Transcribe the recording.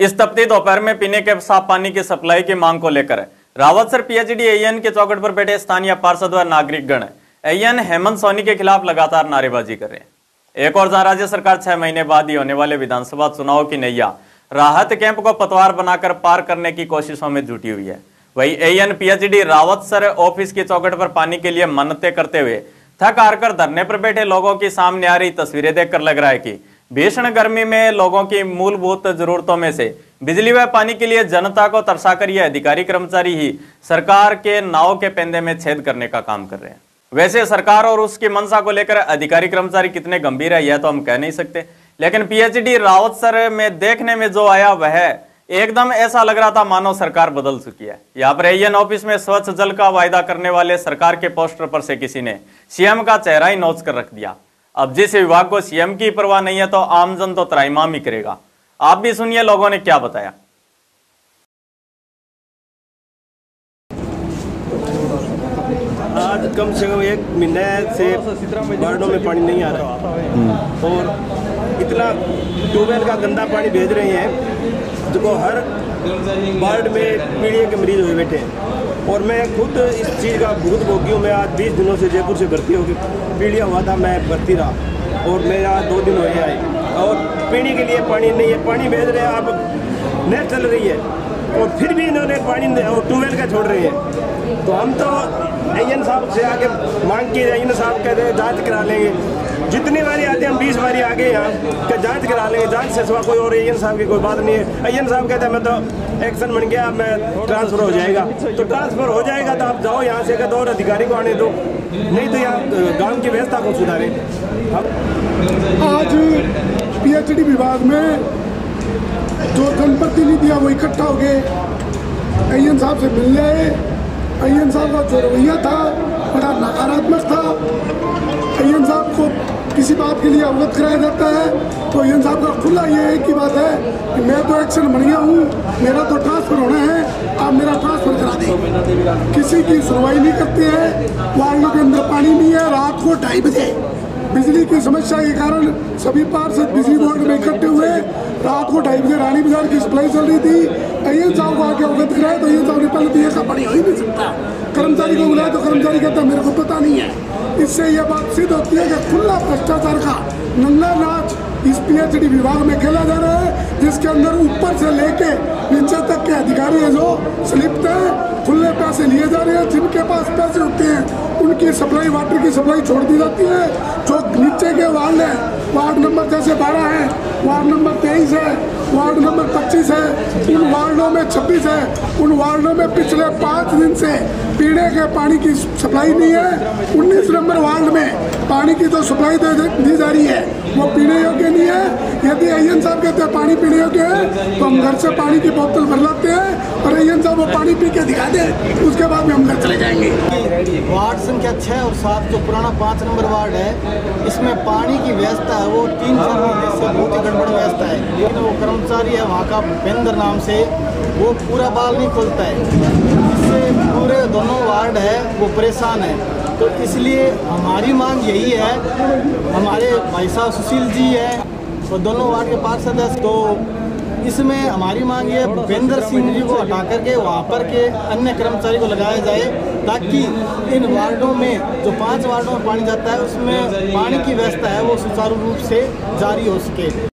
इस तपती दोपहर में पीने के साफ पानी की सप्लाई की मांग को लेकर रावतसर पीएचडी एएन के चौखट पर बैठे स्थानीय पार्षद व नागरिकगण एएन हेमंत सोनी के खिलाफ लगातार नारेबाजी कर रहे हैं। एक और जहां राज्य सरकार 6 महीने बाद ही होने वाले विधानसभा चुनाव की नैया राहत कैंप को पतवार बनाकर पार करने की कोशिशों में जुटी हुई है, वही एएन पीएचडी रावतसर ऑफिस की चौखट पर पानी के लिए मन्नतें करते हुए थक हार कर धरने पर बैठे लोगों की सामने आ रही तस्वीरें देखकर लग रहा है कि भीषण गर्मी में लोगों की मूलभूत जरूरतों में से बिजली व पानी के लिए जनता को तरसाकर यह अधिकारी कर्मचारी ही सरकार के नाव के पेंदे में छेद करने का काम कर रहे हैं। वैसे सरकार और उसकी मंशा को लेकर अधिकारी कर्मचारी कितने गंभीर है यह तो हम कह नहीं सकते, लेकिन पीएचडी रावतसर में देखने में जो आया वह एकदम ऐसा लग रहा था मानो सरकार बदल चुकी है। यहाँ पर एएन ऑफिस में स्वच्छ जल का वायदा करने वाले सरकार के पोस्टर पर से किसी ने सीएम का चेहरा ही नोच कर रख दिया। अब जिस विभाग को सीएम की परवाह नहीं है तो आमजन तो त्राहिमाम ही करेगा। आप भी सुनिए लोगों ने क्या बताया। आज कम से कम 1 महीने से वार्डों में पानी नहीं आ रहा और इतना ट्यूबवेल का गंदा पानी भेज रहे हैं जो हर वार्ड में पीड़िया के मरीज हुए बैठे हैं। और मैं खुद इस चीज़ का भुगत भोगी हूँ। मैं आज 20 दिनों से जयपुर से भर्ती होकर पीड़िया हुआ था, मैं भर्ती रहा और मैं आज 2 दिन हुए आए और पीने के लिए पानी नहीं है। पानी भेज रहे हैं, अब नहर चल रही है और फिर भी इन्होंने पानी और ट्यूबवेल का छोड़ रहे हैं। तो हम तो एएन साहब से आके मांग की, एएन साहब कहते हैं जाँच करा लेंगे। जितनी बारी आते हैं हम 20 बारी आगे यहाँ कि जांच करा लेंगे, जांच से सिवा कोई और एएन साहब की कोई बात नहीं है। एएन साहब कहते हैं मैं तो एक्शन बन गया, मैं ट्रांसफ़र हो जाएगा। तो ट्रांसफ़र हो जाएगा तो आप जाओ यहाँ से, कहते और अधिकारी को आने दो, नहीं तो यहाँ गांव की व्यवस्था को सुधारें। आज पीएचडी विभाग में जो जनप्रतिनिधि है वो इकट्ठा हो गए, एएन साहब से मिल गए। एएन साहब का जो रवैया था बड़ा नकारात्मक था। एएन साहब को किसी बात के लिए अवगत कराया जाता है तो एएन साहब का खुला ये एक ही बात है कि मैं तो एक्शन बन गया हूँ, मेरा तो ट्रांसफ़र होना है, आप मेरा ट्रांसफ़र करा दें। किसी की सुनवाई नहीं करते हैं। वार्डों के अंदर पानी नहीं है। रात को 2:30 बजे बिजली की समस्या के कारण सभी पार्षद बिजली बोर्ड में इकट्ठे हुए। रात को 2:30 बजे रानी बाजार की सप्लाई चल रही थी। एएन साहब को आके अवगत कराया तो एएन साहब ने पहले दिया का पानी हो ही नहीं सकता। कर्मचारी को बुलाया तो कर्मचारी कहता मेरे को पता नहीं है। इससे यह बात सिद्ध होती है कि खुला भ्रष्टाचार का नंगा नाच इस पीएचडी विभाग में खेला जा रहा है, जिसके अंदर ऊपर से लेके नीचे तक के अधिकारी हैं जो संलिप्त हैं। खुले पैसे लिए जा रहे हैं। जिनके पास पैसे होते हैं उनकी सप्लाई, वाटर की सप्लाई छोड़ दी जाती है। जो नीचे के वार्ड है, वार्ड नंबर जैसे 12 है, वार्ड नंबर 23 है, वार्ड नंबर 25 है, उन वार्डों में 26 है। उन वार्डों में पिछले 5 दिन से पीने के पानी की सप्लाई नहीं है। 19 नंबर वार्ड में पानी की जो सप्लाई दी जा रही है वो पीने योग्य नहीं है। यदि एएन साहब कहते हैं पानी पीने योग्य है तो हम घर से पानी की बोतल भर लाते हैं और एएन साहब वो पानी पी के दिखा दें, उसके बाद में हम घर चले जाएंगे। वार्ड संख्या 6 और 7 जो पुराना 5 नंबर वार्ड है, इसमें पानी की व्यवस्था है वो 3-4 महीने से बहुत ही गड़बड़ व्यवस्था है। लेकिन वो कर्मचारी है वहाँ का भूपेंद्र नाम से, वो पूरा बाल नहीं खोलता है, इससे पूरे दोनों वार्ड है वो परेशान है। तो इसलिए हमारी मांग यही है, हमारे भाई साहब सुशील जी हैं और दोनों वार्ड के पार्षद हैं, तो इसमें हमारी मांग ये भूपेंद्र सिंह जी को हटा करके वहाँ पर के अन्य कर्मचारी को लगाया जाए ताकि इन वार्डों में जो 5 वार्डों में पानी जाता है उसमें पानी की व्यवस्था है वो सुचारू रूप से जारी हो सके।